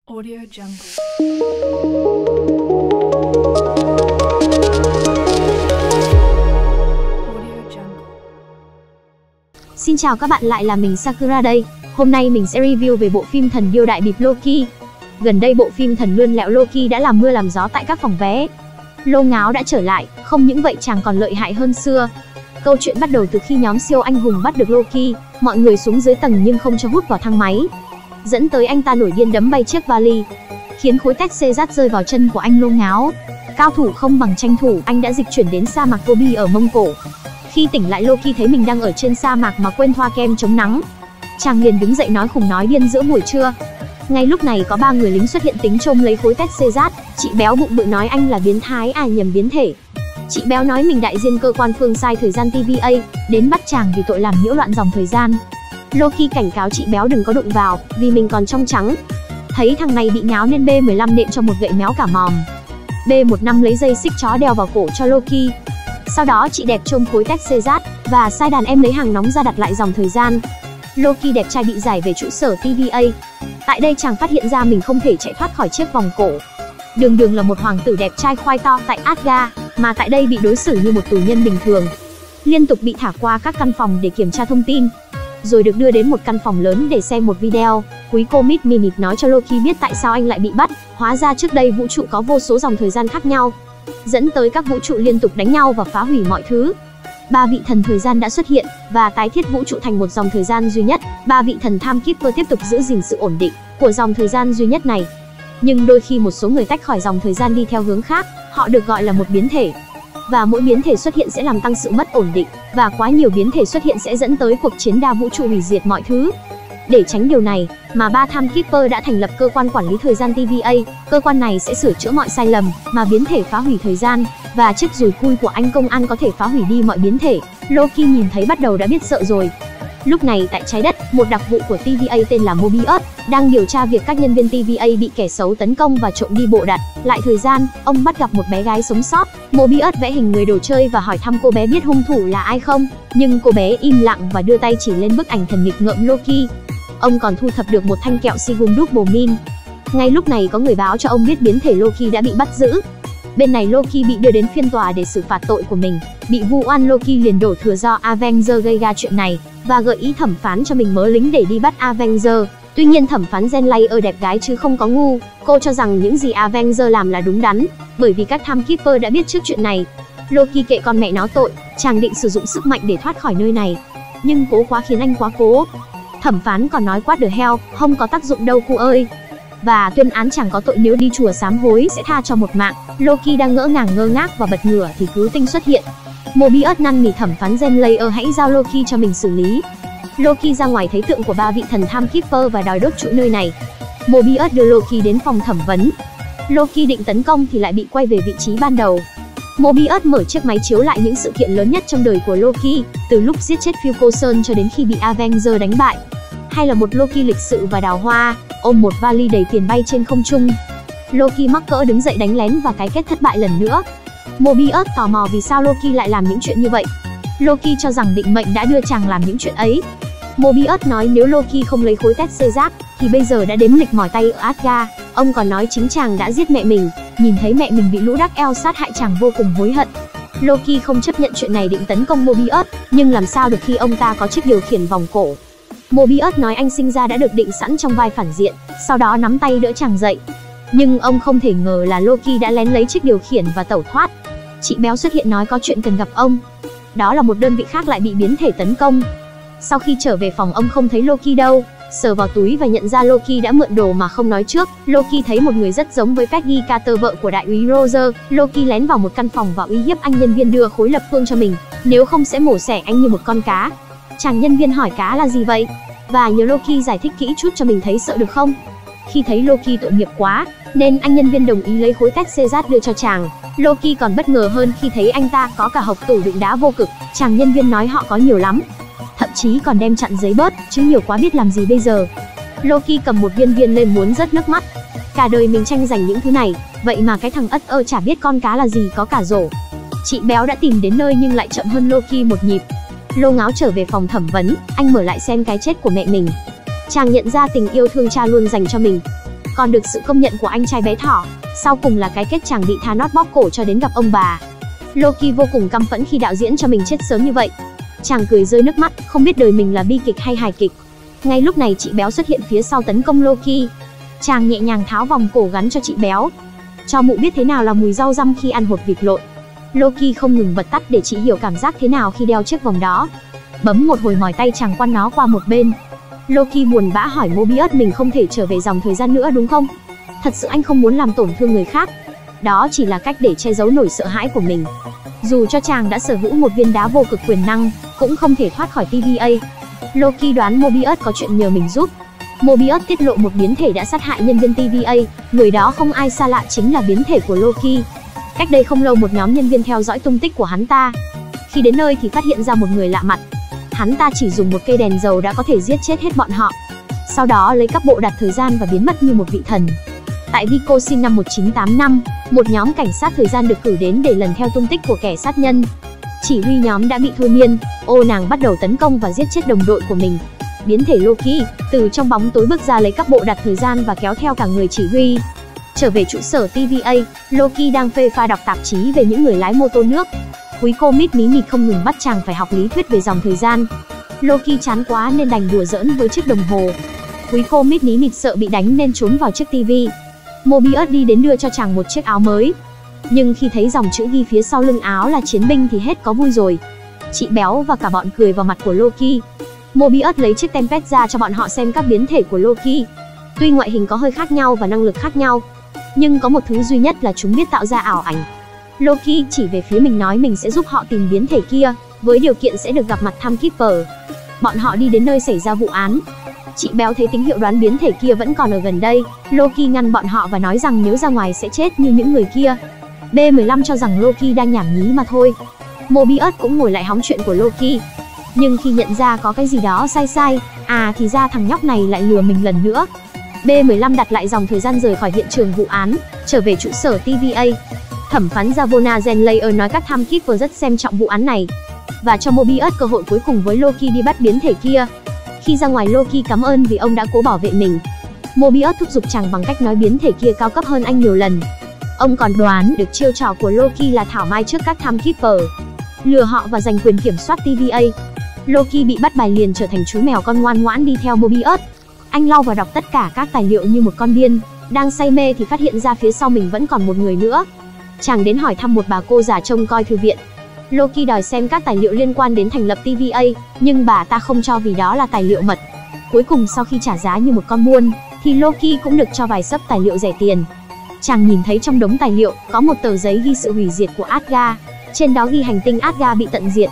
Audio Jungle. Audio Jungle. Xin chào các bạn, lại là mình Sakura đây. Hôm nay mình sẽ review về bộ phim Thần Điêu Đại Bịp Loki. Gần đây bộ phim thần lươn lẹo Loki đã làm mưa làm gió tại các phòng vé. Lô Ngáo đã trở lại, không những vậy chàng còn lợi hại hơn xưa. Câu chuyện bắt đầu từ khi nhóm siêu anh hùng bắt được Loki, mọi người xuống dưới tầng nhưng không cho hút vào thang máy, dẫn tới anh ta nổi điên đấm bay chiếc vali, khiến khối tách xê rát rơi vào chân của anh Lô Ngáo. Cao thủ không bằng tranh thủ, anh đã dịch chuyển đến sa mạc Gobi ở Mông Cổ. Khi tỉnh lại, Loki thấy mình đang ở trên sa mạc mà quên thoa kem chống nắng. Chàng liền đứng dậy nói khùng nói điên giữa buổi trưa. Ngay lúc này có 3 người lính xuất hiện tính trôm lấy khối tách xê rát. Chị Béo bụng bự nói anh là biến thái, nhầm biến thể. Chị Béo nói mình đại diện cơ quan phương sai thời gian TVA, đến bắt chàng vì tội làm nhiễu loạn dòng thời gian. Loki cảnh cáo chị Béo đừng có đụng vào, vì mình còn trong trắng. Thấy thằng này bị ngáo nên B15 nện cho một gậy méo cả mòm. B15 lấy dây xích chó đeo vào cổ cho Loki. Sau đó chị đẹp trôm khối tách xê rát và sai đàn em lấy hàng nóng ra đặt lại dòng thời gian. Loki đẹp trai bị giải về trụ sở TVA. Tại đây chàng phát hiện ra mình không thể chạy thoát khỏi chiếc vòng cổ. Đường là một hoàng tử đẹp trai khoai to tại Asgard, mà tại đây bị đối xử như một tù nhân bình thường. Liên tục bị thả qua các căn phòng để kiểm tra thông tin, rồi được đưa đến một căn phòng lớn để xem một video. Quý cô Mít Minute nói cho Loki biết tại sao anh lại bị bắt. Hóa ra trước đây vũ trụ có vô số dòng thời gian khác nhau, dẫn tới các vũ trụ liên tục đánh nhau và phá hủy mọi thứ. 3 vị thần thời gian đã xuất hiện và tái thiết vũ trụ thành một dòng thời gian duy nhất. 3 vị thần Timekeeper tiếp tục giữ gìn sự ổn định của dòng thời gian duy nhất này. Nhưng đôi khi một số người tách khỏi dòng thời gian đi theo hướng khác, họ được gọi là một biến thể. Và mỗi biến thể xuất hiện sẽ làm tăng sự mất ổn định, và quá nhiều biến thể xuất hiện sẽ dẫn tới cuộc chiến đa vũ trụ hủy diệt mọi thứ. Để tránh điều này, mà 3 Timekeeper đã thành lập cơ quan quản lý thời gian TVA. Cơ quan này sẽ sửa chữa mọi sai lầm mà biến thể phá hủy thời gian, và chiếc dùi cui của anh công an có thể phá hủy đi mọi biến thể. Loki nhìn thấy bắt đầu đã biết sợ rồi. Lúc này tại trái đất, một đặc vụ của TVA tên là Mobius đang điều tra việc các nhân viên TVA bị kẻ xấu tấn công và trộm đi bộ đặt lại thời gian. Ông bắt gặp một bé gái sống sót. Mobius vẽ hình người đồ chơi và hỏi thăm cô bé biết hung thủ là ai không, nhưng cô bé im lặng và đưa tay chỉ lên bức ảnh thần nghịch ngợm Loki. Ông còn thu thập được một thanh kẹo Sigum Dopamine. Ngay lúc này có người báo cho ông biết biến thể Loki đã bị bắt giữ. Bên này Loki bị đưa đến phiên tòa để xử phạt tội của mình. Bị vu oan, Loki liền đổ thừa do Avenger gây ra chuyện này và gợi ý thẩm phán cho mình mớ lính để đi bắt Avenger. Tuy nhiên thẩm phán Jen Layer đẹp gái chứ không có ngu. Cô cho rằng những gì Avenger làm là đúng đắn, bởi vì các Timekeeper đã biết trước chuyện này. Loki kệ con mẹ nó tội, chàng định sử dụng sức mạnh để thoát khỏi nơi này, nhưng cố quá khiến anh quá cố. Thẩm phán còn nói what the hell, không có tác dụng đâu cô ơi, và tuyên án chàng có tội nếu đi chùa sám hối sẽ tha cho một mạng. Loki đang ngỡ ngàng ngơ ngác và bật ngửa thì cứu tinh xuất hiện. Mobius năn nỉ thẩm phán Jen Layer hãy giao Loki cho mình xử lý. Loki ra ngoài thấy tượng của 3 vị thần Timekeeper và đòi đốt trụ nơi này. Mobius đưa Loki đến phòng thẩm vấn. Loki định tấn công thì lại bị quay về vị trí ban đầu. Mobius mở chiếc máy chiếu lại những sự kiện lớn nhất trong đời của Loki, từ lúc giết chết Phil Coulson cho đến khi bị Avenger đánh bại. Hay là một Loki lịch sự và đào hoa, ôm một vali đầy tiền bay trên không trung. Loki mắc cỡ đứng dậy đánh lén và cái kết thất bại lần nữa. Mobius tò mò vì sao Loki lại làm những chuyện như vậy. Loki cho rằng định mệnh đã đưa chàng làm những chuyện ấy. Mobius nói nếu Loki không lấy khối tách xê rát thì bây giờ đã đếm lịch mỏi tay ở Asgard. Ông còn nói chính chàng đã giết mẹ mình. Nhìn thấy mẹ mình bị lũ Dark Elf sát hại, chàng vô cùng hối hận. Loki không chấp nhận chuyện này, định tấn công Mobius, nhưng làm sao được khi ông ta có chiếc điều khiển vòng cổ. Mobius nói anh sinh ra đã được định sẵn trong vai phản diện, sau đó nắm tay đỡ chàng dậy. Nhưng ông không thể ngờ là Loki đã lén lấy chiếc điều khiển và tẩu thoát. Chị Béo xuất hiện nói có chuyện cần gặp ông. Đó là một đơn vị khác lại bị biến thể tấn công. Sau khi trở về phòng, ông không thấy Loki đâu. Sờ vào túi và nhận ra Loki đã mượn đồ mà không nói trước. Loki thấy một người rất giống với Peggy Carter, vợ của đại úy Roger. Loki lén vào một căn phòng và uy hiếp anh nhân viên đưa khối lập phương cho mình, nếu không sẽ mổ xẻ anh như một con cá. Chàng nhân viên hỏi cá là gì vậy, và nhờ Loki giải thích kỹ chút cho mình thấy sợ được không. Khi thấy Loki tội nghiệp quá nên anh nhân viên đồng ý lấy khối tách xê rát đưa cho chàng. Loki còn bất ngờ hơn khi thấy anh ta có cả hộc tủ đựng đá vô cực. Chàng nhân viên nói họ có nhiều lắm, thậm chí còn đem chặn giấy bớt, chứ nhiều quá biết làm gì bây giờ. Loki cầm một viên lên muốn rớt nước mắt. Cả đời mình tranh giành những thứ này, vậy mà cái thằng ất ơ chả biết con cá là gì có cả rổ. Chị Béo đã tìm đến nơi nhưng lại chậm hơn Loki một nhịp. Lô Ngáo trở về phòng thẩm vấn, anh mở lại xem cái chết của mẹ mình. Chàng nhận ra tình yêu thương cha luôn dành cho mình còn được sự công nhận của anh trai bé thỏ. Sau cùng là cái kết chàng bị Thanos bóp cổ cho đến gặp ông bà. Loki vô cùng căm phẫn khi đạo diễn cho mình chết sớm như vậy. Chàng cười rơi nước mắt, không biết đời mình là bi kịch hay hài kịch. Ngay lúc này chị béo xuất hiện phía sau tấn công Loki. Chàng nhẹ nhàng tháo vòng cổ gắn cho chị béo, cho mụ biết thế nào là mùi rau răm khi ăn hột vịt lộn. Loki không ngừng bật tắt để chị hiểu cảm giác thế nào khi đeo chiếc vòng đó. Bấm một hồi mỏi tay chàng quăng nó qua một bên. Loki buồn bã hỏi Mobius mình không thể trở về dòng thời gian nữa đúng không? Thật sự anh không muốn làm tổn thương người khác. Đó chỉ là cách để che giấu nỗi sợ hãi của mình. Dù cho chàng đã sở hữu một viên đá vô cực quyền năng, cũng không thể thoát khỏi TVA. Loki đoán Mobius có chuyện nhờ mình giúp. Mobius tiết lộ một biến thể đã sát hại nhân viên TVA, người đó không ai xa lạ chính là biến thể của Loki. Cách đây không lâu một nhóm nhân viên theo dõi tung tích của hắn ta. Khi đến nơi thì phát hiện ra một người lạ mặt. Hắn ta chỉ dùng một cây đèn dầu đã có thể giết chết hết bọn họ. Sau đó lấy các bộ đặt thời gian và biến mất như một vị thần. Tại Wisconsin năm 1985, một nhóm cảnh sát thời gian được cử đến để lần theo tung tích của kẻ sát nhân. Chỉ huy nhóm đã bị thôi miên, nàng bắt đầu tấn công và giết chết đồng đội của mình. Biến thể Loki từ trong bóng tối bước ra lấy các bộ đặt thời gian và kéo theo cả người chỉ huy. Trở về trụ sở TVA, Loki đang phê pha đọc tạp chí về những người lái mô tô nước. Quý cô Mít Mí Mịt không ngừng bắt chàng phải học lý thuyết về dòng thời gian. Loki chán quá nên đành đùa giỡn với chiếc đồng hồ. Quý cô Mít Mí Mịt sợ bị đánh nên trốn vào chiếc TV. Mobius đi đến đưa cho chàng một chiếc áo mới. Nhưng khi thấy dòng chữ ghi phía sau lưng áo là chiến binh thì hết có vui rồi. Chị béo và cả bọn cười vào mặt của Loki. Mobius lấy chiếc Tempest ra cho bọn họ xem các biến thể của Loki. Tuy ngoại hình có hơi khác nhau và năng lực khác nhau, nhưng có một thứ duy nhất là chúng biết tạo ra ảo ảnh. Loki chỉ về phía mình nói mình sẽ giúp họ tìm biến thể kia, với điều kiện sẽ được gặp mặt Timekeeper. Bọn họ đi đến nơi xảy ra vụ án. Chị béo thấy tín hiệu đoán biến thể kia vẫn còn ở gần đây. Loki ngăn bọn họ và nói rằng nếu ra ngoài sẽ chết như những người kia. B15 cho rằng Loki đang nhảm nhí mà thôi. Mobius cũng ngồi lại hóng chuyện của Loki. Nhưng khi nhận ra có cái gì đó sai, thì ra thằng nhóc này lại lừa mình lần nữa. B15 đặt lại dòng thời gian rời khỏi hiện trường vụ án, trở về trụ sở TVA. Thẩm phán Ravonna Zenlayer nói các Timekeeper rất xem trọng vụ án này và cho Mobius cơ hội cuối cùng với Loki đi bắt biến thể kia. Khi ra ngoài, Loki cảm ơn vì ông đã cố bảo vệ mình. Mobius thúc giục chàng bằng cách nói biến thể kia cao cấp hơn anh nhiều lần. Ông còn đoán được chiêu trò của Loki là thảo mai trước các Timekeeper, lừa họ và giành quyền kiểm soát TVA. Loki bị bắt bài liền trở thành chú mèo con ngoan ngoãn đi theo Mobius. Anh lau và đọc tất cả các tài liệu như một con điên. Đang say mê thì phát hiện ra phía sau mình vẫn còn một người nữa. Chàng đến hỏi thăm một bà cô già trông coi thư viện. Loki đòi xem các tài liệu liên quan đến thành lập TVA, nhưng bà ta không cho vì đó là tài liệu mật. Cuối cùng sau khi trả giá như một con buôn, thì Loki cũng được cho vài xấp tài liệu rẻ tiền. Chàng nhìn thấy trong đống tài liệu có một tờ giấy ghi sự hủy diệt của Asgard. Trên đó ghi hành tinh Asgard bị tận diệt,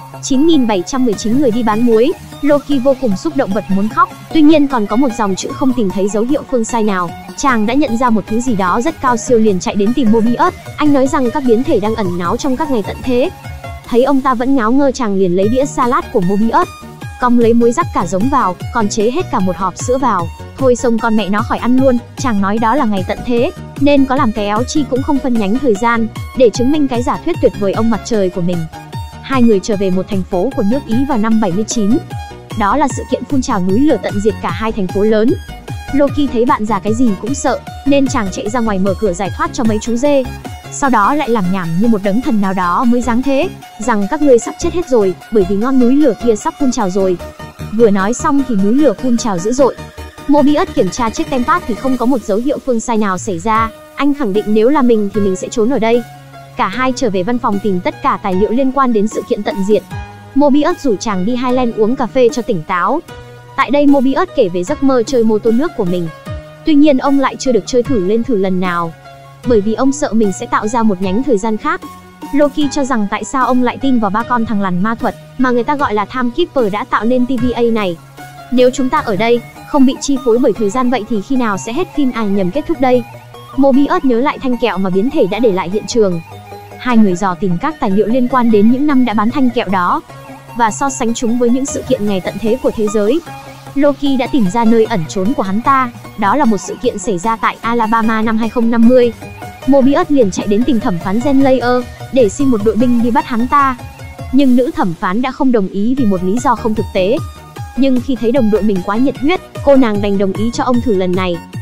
9.719 người đi bán muối. Loki vô cùng xúc động bật muốn khóc. Tuy nhiên còn có một dòng chữ không tìm thấy dấu hiệu phương sai nào. Chàng đã nhận ra một thứ gì đó rất cao siêu liền chạy đến tìm Mobius. Anh nói rằng các biến thể đang ẩn náu trong các ngày tận thế. Thấy ông ta vẫn ngáo ngơ, chàng liền lấy đĩa salad của Mobius, cong lấy muối rắc cả giống vào, còn chế hết cả một hộp sữa vào. Thôi xông con mẹ nó khỏi ăn luôn. Chàng nói đó là ngày tận thế, nên có làm cái éo chi cũng không phân nhánh thời gian, để chứng minh cái giả thuyết tuyệt vời ông mặt trời của mình. Hai người trở về một thành phố của nước Ý vào năm 79. Đó là sự kiện phun trào núi lửa tận diệt cả hai thành phố lớn. Loki thấy bạn già cái gì cũng sợ, nên chàng chạy ra ngoài mở cửa giải thoát cho mấy chú dê. Sau đó lại làm nhảm như một đấng thần nào đó mới dáng thế, rằng các ngươi sắp chết hết rồi, bởi vì ngọn núi lửa kia sắp phun trào rồi. Vừa nói xong thì núi lửa phun trào dữ dội. Mobius kiểm tra chiếc Tempest thì không có một dấu hiệu phương sai nào xảy ra. Anh khẳng định nếu là mình thì mình sẽ trốn ở đây. Cả hai trở về văn phòng tìm tất cả tài liệu liên quan đến sự kiện tận diệt. Mobius rủ chàng đi Highland uống cà phê cho tỉnh táo. Tại đây Mobius kể về giấc mơ chơi mô tô nước của mình. Tuy nhiên ông lại chưa được chơi thử lần nào, bởi vì ông sợ mình sẽ tạo ra một nhánh thời gian khác. Loki cho rằng tại sao ông lại tin vào ba con thằng lằn ma thuật mà người ta gọi là Timekeeper đã tạo nên TVA này. Nếu chúng ta ở đây không bị chi phối bởi thời gian, vậy thì khi nào sẽ hết phim nhầm kết thúc đây? Mobius nhớ lại thanh kẹo mà biến thể đã để lại hiện trường. Hai người dò tìm các tài liệu liên quan đến những năm đã bán thanh kẹo đó và so sánh chúng với những sự kiện ngày tận thế của thế giới. Loki đã tìm ra nơi ẩn trốn của hắn ta, đó là một sự kiện xảy ra tại Alabama năm 2050. Mobius liền chạy đến tìm thẩm phán Zenlayer để xin một đội binh đi bắt hắn ta. Nhưng nữ thẩm phán đã không đồng ý vì một lý do không thực tế. Nhưng khi thấy đồng đội mình quá nhiệt huyết, cô nàng đành đồng ý cho ông thử lần này.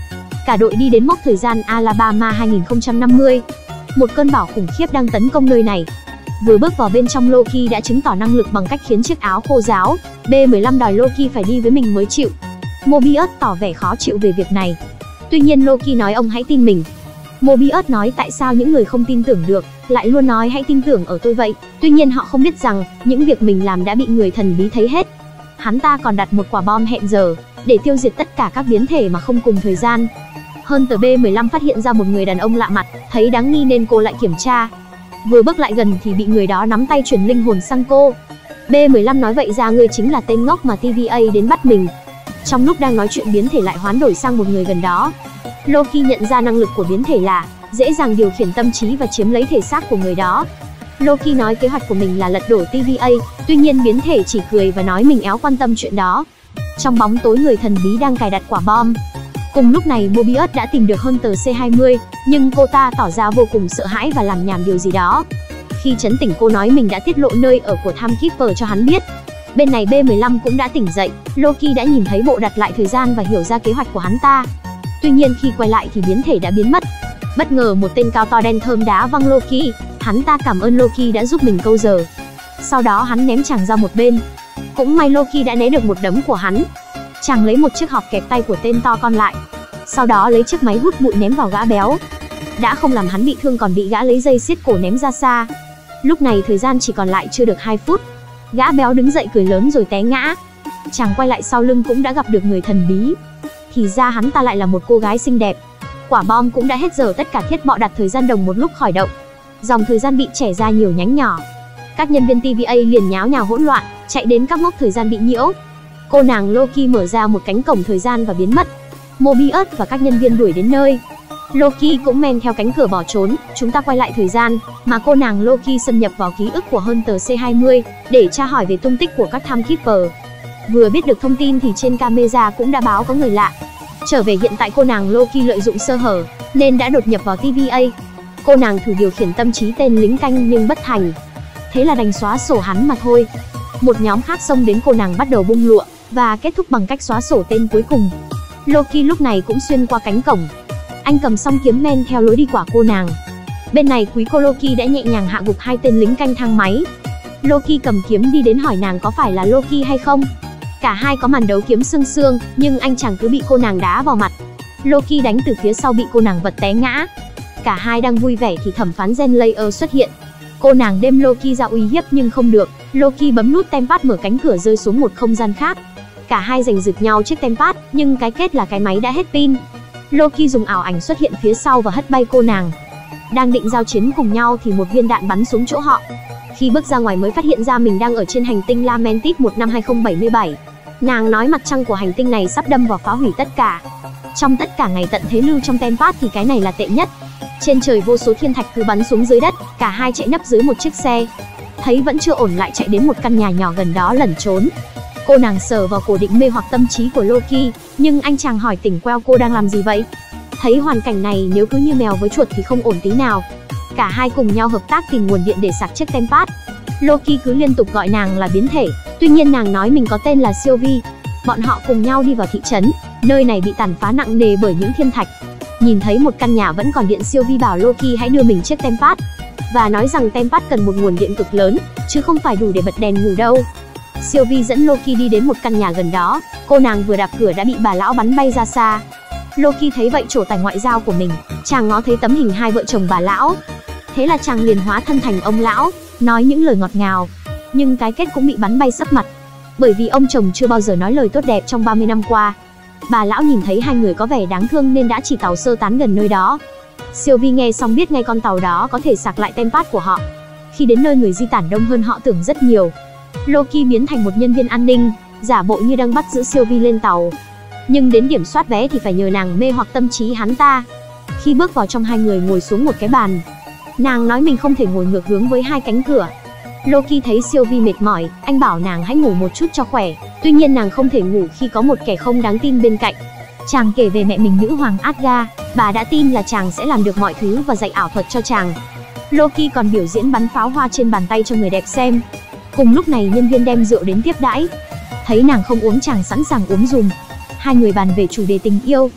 cả đội đi đến mốc thời gian Alabama 2050. Một cơn bão khủng khiếp đang tấn công nơi này. Vừa bước vào bên trong, Loki đã chứng tỏ năng lực bằng cách khiến chiếc áo khô ráo. B-15 đòi Loki phải đi với mình mới chịu. Mobius tỏ vẻ khó chịu về việc này. Tuy nhiên Loki nói ông hãy tin mình. Mobius nói tại sao những người không tin tưởng được, lại luôn nói hãy tin tưởng ở tôi vậy. Tuy nhiên họ không biết rằng, những việc mình làm đã bị người thần bí thấy hết. Hắn ta còn đặt một quả bom hẹn giờ, để tiêu diệt tất cả các biến thể mà không cùng thời gian. Hunter B-15 phát hiện ra một người đàn ông lạ mặt, thấy đáng nghi nên cô lại kiểm tra. Vừa bước lại gần thì bị người đó nắm tay chuyển linh hồn sang cô. B-15 nói vậy ra ngươi chính là tên ngốc mà TVA đến bắt mình. Trong lúc đang nói chuyện, biến thể lại hoán đổi sang một người gần đó. Loki nhận ra năng lực của biến thể là dễ dàng điều khiển tâm trí và chiếm lấy thể xác của người đó. Loki nói kế hoạch của mình là lật đổ TVA, tuy nhiên biến thể chỉ cười và nói mình éo quan tâm chuyện đó. Trong bóng tối, người thần bí đang cài đặt quả bom. Cùng lúc này Mobius đã tìm được Hunter C-20, nhưng cô ta tỏ ra vô cùng sợ hãi và làm nhảm điều gì đó. Khi trấn tỉnh, cô nói mình đã tiết lộ nơi ở của Timekeeper cho hắn biết. Bên này B-15 cũng đã tỉnh dậy, Loki đã nhìn thấy bộ đặt lại thời gian và hiểu ra kế hoạch của hắn ta. Tuy nhiên khi quay lại thì biến thể đã biến mất. Bất ngờ một tên cao to đen thơm đá văng Loki, hắn ta cảm ơn Loki đã giúp mình câu giờ. Sau đó hắn ném chàng ra một bên. Cũng may Loki đã né được một đấm của hắn. Chàng lấy một chiếc hộp kẹp tay của tên to con lại. Sau đó lấy chiếc máy hút bụi ném vào gã béo. Đã không làm hắn bị thương còn bị gã lấy dây siết cổ ném ra xa. Lúc này thời gian chỉ còn lại chưa được 2 phút. Gã béo đứng dậy cười lớn rồi té ngã. Chàng quay lại sau lưng cũng đã gặp được người thần bí. Thì ra hắn ta lại là một cô gái xinh đẹp. Quả bom cũng đã hết giờ, tất cả thiết bọ đặt thời gian đồng một lúc khởi động. Dòng thời gian bị chẻ ra nhiều nhánh nhỏ. Các nhân viên TVA liền nháo nhào hỗn loạn, chạy đến các mốc thời gian bị nhiễu. Cô nàng Loki mở ra một cánh cổng thời gian và biến mất. Mobius và các nhân viên đuổi đến nơi. Loki cũng men theo cánh cửa bỏ trốn. Chúng ta quay lại thời gian, mà cô nàng Loki xâm nhập vào ký ức của Hunter C-20 để tra hỏi về tung tích của các Timekeeper. Vừa biết được thông tin thì trên camera cũng đã báo có người lạ. Trở về hiện tại, cô nàng Loki lợi dụng sơ hở nên đã đột nhập vào TVA. Cô nàng thử điều khiển tâm trí tên lính canh nhưng bất thành. Thế là đành xóa sổ hắn mà thôi. Một nhóm khác xông đến, cô nàng bắt đầu bung lụa và kết thúc bằng cách xóa sổ tên cuối cùng. Loki lúc này cũng xuyên qua cánh cổng. Anh cầm song kiếm men theo lối đi của cô nàng. Bên này quý cô Loki đã nhẹ nhàng hạ gục 2 tên lính canh thang máy. Loki cầm kiếm đi đến hỏi nàng có phải là Loki hay không. Cả hai có màn đấu kiếm xương xương, nhưng anh chàng cứ bị cô nàng đá vào mặt. Loki đánh từ phía sau bị cô nàng vật té ngã. Cả hai đang vui vẻ thì thẩm phán Jen Layer xuất hiện. Cô nàng đem Loki ra uy hiếp nhưng không được. Loki bấm nút tempad mở cánh cửa rơi xuống một không gian khác. Cả hai giành giật nhau chiếc tempad, nhưng cái kết là cái máy đã hết pin. Loki dùng ảo ảnh xuất hiện phía sau và hất bay cô nàng. Đang định giao chiến cùng nhau thì một viên đạn bắn xuống chỗ họ. Khi bước ra ngoài mới phát hiện ra mình đang ở trên hành tinh Lamentis 1 năm 2077. Nàng nói mặt trăng của hành tinh này sắp đâm vào phá hủy tất cả. Trong tất cả ngày tận thế lưu trong tempad thì cái này là tệ nhất. Trên trời vô số thiên thạch cứ bắn xuống dưới đất. Cả hai chạy nấp dưới một chiếc xe. Thấy vẫn chưa ổn lại chạy đến một căn nhà nhỏ gần đó lẩn trốn. Cô nàng sờ vào cổ định mê hoặc tâm trí của Loki, nhưng anh chàng hỏi tỉnh queo cô đang làm gì vậy. Thấy hoàn cảnh này nếu cứ như mèo với chuột thì không ổn tí nào. Cả hai cùng nhau hợp tác tìm nguồn điện để sạc chiếc tempad. Loki cứ liên tục gọi nàng là biến thể, tuy nhiên nàng nói mình có tên là Sylvie. Bọn họ cùng nhau đi vào thị trấn. Nơi này bị tàn phá nặng nề bởi những thiên thạch. Nhìn thấy một căn nhà vẫn còn điện, Sylvie bảo Loki hãy đưa mình chiếc tempad và nói rằng tempad cần một nguồn điện cực lớn, chứ không phải đủ để bật đèn ngủ đâu. Sylvie dẫn Loki đi đến một căn nhà gần đó. Cô nàng vừa đạp cửa đã bị bà lão bắn bay ra xa. Loki thấy vậy trổ tài ngoại giao của mình. Chàng ngó thấy tấm hình hai vợ chồng bà lão. Thế là chàng liền hóa thân thành ông lão, nói những lời ngọt ngào. Nhưng cái kết cũng bị bắn bay sấp mặt. Bởi vì ông chồng chưa bao giờ nói lời tốt đẹp trong 30 năm qua. Bà lão nhìn thấy hai người có vẻ đáng thương nên đã chỉ tàu sơ tán gần nơi đó. Sylvie nghe xong biết ngay con tàu đó có thể sạc lại tempad của họ. Khi đến nơi người di tản đông hơn họ tưởng rất nhiều. Loki biến thành một nhân viên an ninh, giả bộ như đang bắt giữ Sylvie lên tàu. Nhưng đến điểm soát vé thì phải nhờ nàng mê hoặc tâm trí hắn ta. Khi bước vào trong, hai người ngồi xuống một cái bàn. Nàng nói mình không thể ngồi ngược hướng với hai cánh cửa. Loki thấy Sylvie mệt mỏi, anh bảo nàng hãy ngủ một chút cho khỏe. Tuy nhiên nàng không thể ngủ khi có một kẻ không đáng tin bên cạnh. Chàng kể về mẹ mình, nữ hoàng Asgard. Bà đã tin là chàng sẽ làm được mọi thứ và dạy ảo thuật cho chàng. Loki còn biểu diễn bắn pháo hoa trên bàn tay cho người đẹp xem. Cùng lúc này nhân viên đem rượu đến tiếp đãi. Thấy nàng không uống, chàng sẵn sàng uống dùm. Hai người bàn về chủ đề tình yêu.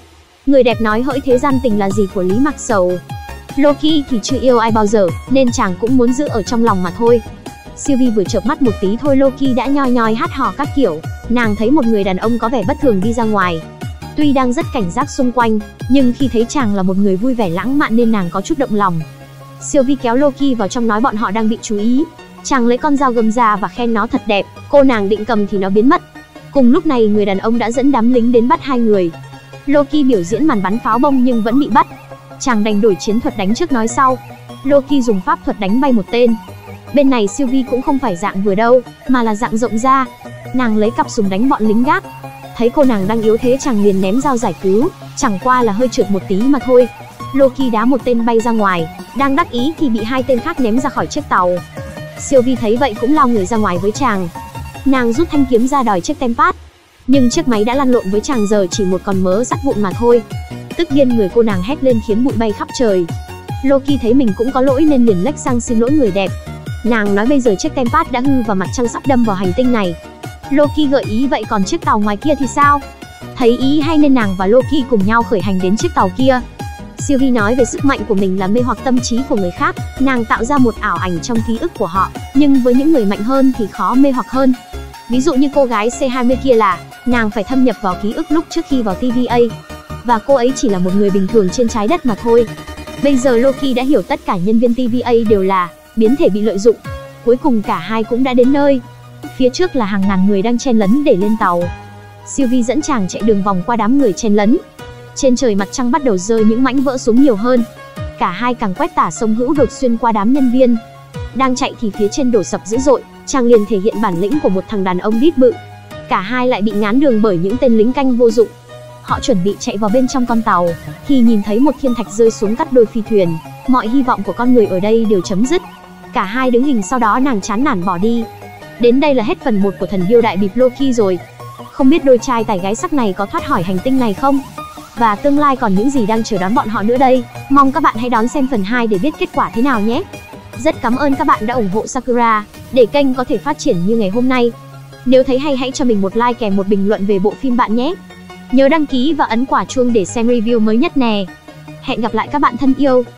Người đẹp nói hỡi thế gian tình là gì của Lý Mạc Sầu. Loki thì chưa yêu ai bao giờ, nên chàng cũng muốn giữ ở trong lòng mà thôi. Sylvie vừa chợp mắt một tí thôi Loki đã nhoi nhoi hát hò các kiểu. Nàng thấy một người đàn ông có vẻ bất thường đi ra ngoài. Tuy đang rất cảnh giác xung quanh, nhưng khi thấy chàng là một người vui vẻ lãng mạn nên nàng có chút động lòng. Sylvie kéo Loki vào trong nói bọn họ đang bị chú ý. Chàng lấy con dao găm ra và khen nó thật đẹp, cô nàng định cầm thì nó biến mất. Cùng lúc này người đàn ông đã dẫn đám lính đến bắt hai người. Loki biểu diễn màn bắn pháo bông nhưng vẫn bị bắt. Chàng đành đổi chiến thuật đánh trước nói sau. Loki dùng pháp thuật đánh bay một tên. Bên này Sylvie cũng không phải dạng vừa đâu, mà là dạng rộng ra. Nàng lấy cặp súng đánh bọn lính gác. Thấy cô nàng đang yếu thế chàng liền ném dao giải cứu, chẳng qua là hơi trượt một tí mà thôi. Loki đá một tên bay ra ngoài, đang đắc ý thì bị hai tên khác ném ra khỏi chiếc tàu. Sylvie thấy vậy cũng lao người ra ngoài với chàng. Nàng rút thanh kiếm ra đòi chiếc Tempest, nhưng chiếc máy đã lăn lộn với chàng giờ chỉ một con mớ sắt vụn mà thôi. Tức điên người cô nàng hét lên khiến bụi bay khắp trời. Loki thấy mình cũng có lỗi nên liền lách sang xin lỗi người đẹp. Nàng nói bây giờ chiếc Tempest đã hư và mặt trăng sắp đâm vào hành tinh này. Loki gợi ý vậy còn chiếc tàu ngoài kia thì sao? Thấy ý hay nên nàng và Loki cùng nhau khởi hành đến chiếc tàu kia. Sylvie nói về sức mạnh của mình là mê hoặc tâm trí của người khác, nàng tạo ra một ảo ảnh trong ký ức của họ, nhưng với những người mạnh hơn thì khó mê hoặc hơn. Ví dụ như cô gái C20 kia là, nàng phải thâm nhập vào ký ức lúc trước khi vào TVA, và cô ấy chỉ là một người bình thường trên trái đất mà thôi. Bây giờ Loki đã hiểu tất cả nhân viên TVA đều là biến thể bị lợi dụng. Cuối cùng cả hai cũng đã đến nơi. Phía trước là hàng ngàn người đang chen lấn để lên tàu. Sylvie dẫn chàng chạy đường vòng qua đám người chen lấn. Trên trời mặt trăng bắt đầu rơi những mảnh vỡ xuống nhiều hơn. Cả hai càng quét tả sông hữu đột xuyên qua đám nhân viên. Đang chạy thì phía trên đổ sập dữ dội, chàng liền thể hiện bản lĩnh của một thằng đàn ông đít bự. Cả hai lại bị ngán đường bởi những tên lính canh vô dụng. Họ chuẩn bị chạy vào bên trong con tàu thì nhìn thấy một thiên thạch rơi xuống cắt đôi phi thuyền. Mọi hy vọng của con người ở đây đều chấm dứt. Cả hai đứng hình sau đó nàng chán nản bỏ đi. Đến đây là hết phần 1 của thần điêu đại bịp Loki rồi. Không biết đôi trai tài gái sắc này có thoát khỏi hành tinh này không? Và tương lai còn những gì đang chờ đón bọn họ nữa đây? Mong các bạn hãy đón xem phần 2 để biết kết quả thế nào nhé. Rất cảm ơn các bạn đã ủng hộ Sakura, để kênh có thể phát triển như ngày hôm nay. Nếu thấy hay hãy cho mình một like kèm một bình luận về bộ phim bạn nhé. Nhớ đăng ký và ấn quả chuông để xem review mới nhất nè. Hẹn gặp lại các bạn thân yêu.